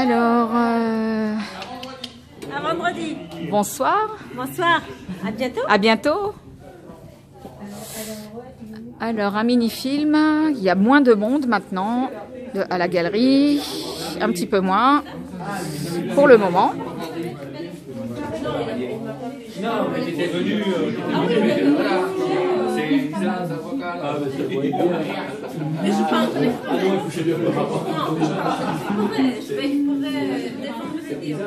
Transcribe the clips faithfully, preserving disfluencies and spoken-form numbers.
Alors, euh... à vendredi. Bonsoir. Bonsoir. À bientôt. À bientôt. Alors, un mini-film. Il y a moins de monde maintenant de, à la galerie. Un petit peu moins. Pour le moment. Non, mais t'étais venu. C'est ça, ça vocal. Ah, mais c'est bien. Mais je pense que... Ah non, il faut que je lui Non, je pourrais, je pourrais défendre cette idée.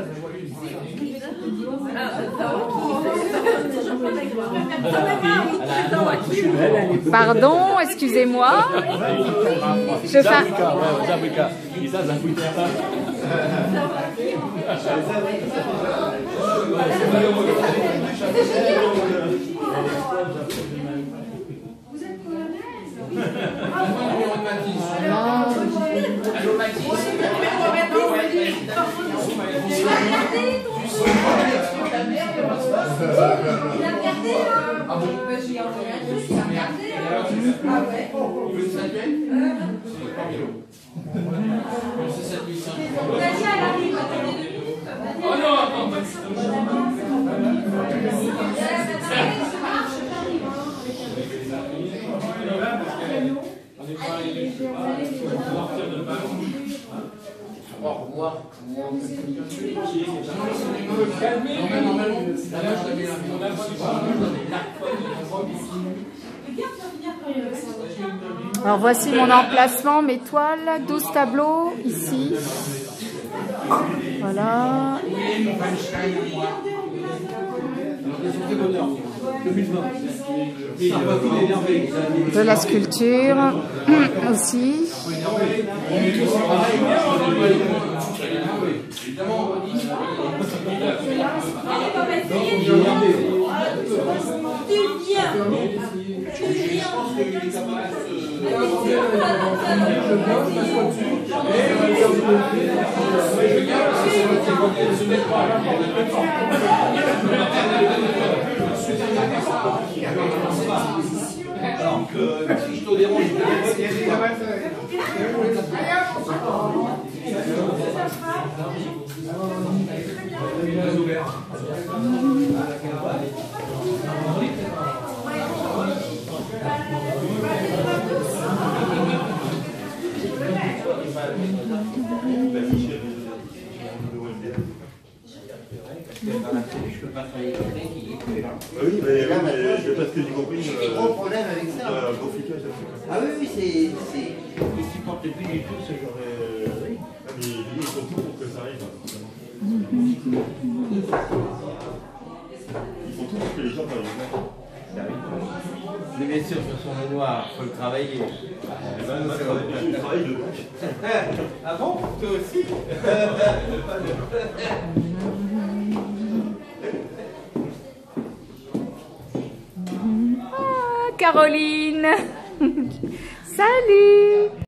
Pardon, excusez-moi. Je fais... Alors voici mon emplacement, mes toiles, douze tableaux ici. Voilà. De la sculpture aussi. Donc, euh, si je te dérange, je te Oui, mais c'est parce que j'ai compris. J'ai des gros problèmes avec ça. Un gros flicage. Ah oui, oui, c'est. Ils supportent plus du tout ce genre Euh, oui. Ah, mais ils font tout pour que ça arrive. Ils font tout pour que les gens arrivent. Mais bien sûr, sur son mémoire, il faut le travailler. Eh ben, moi, je travaille de couche. Ah bon? Toi aussi? Ah, Caroline. Salut.